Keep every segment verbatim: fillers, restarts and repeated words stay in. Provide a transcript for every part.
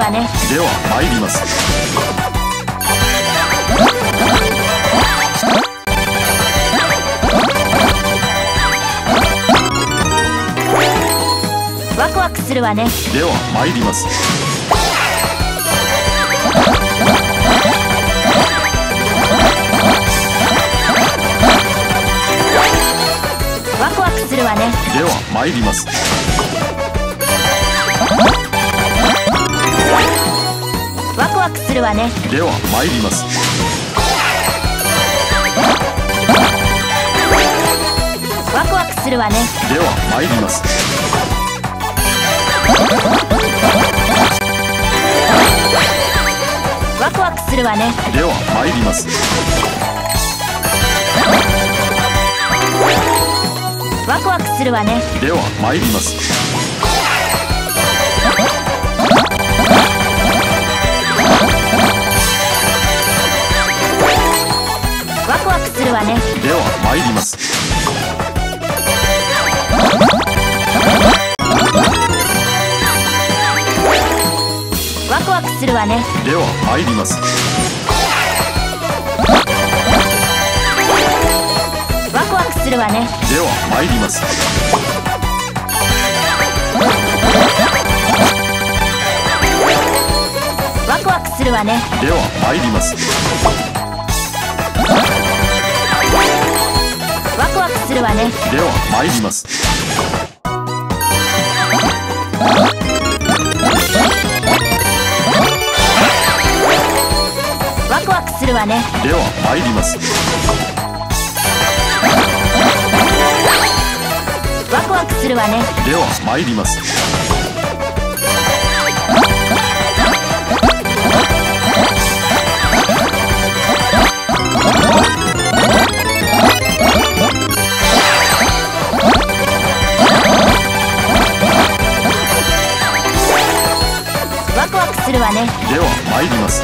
わね。 では参ります。 ワクワクするわね。 では参ります。 ワクワクするわね。 では参ります。 ワクワクするわね。 では参ります。 ワクワクするわね。 では参ります。 ワクワクするわね。 では参ります。 ワクワクするわね。 では参ります。 ワクワクするわね。 では参ります。 ワクワクするわね。 では参ります。 ワクワクするわね。 では参ります。 ワクワクするわね。 では参ります。 ワクワクするわね。 では参ります。 ワクワクするわね。 では参ります。 ワクワクするわね。 では参ります。 ワクワクするわね。 では参ります。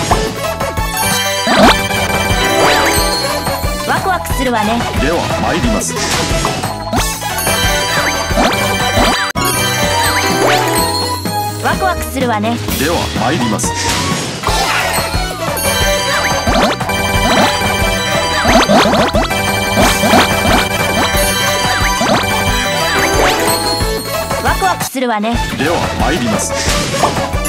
ワクワクするわね。 では参ります。 ワクワクするわね。 では参ります。 ワクワクするわね。 では参ります。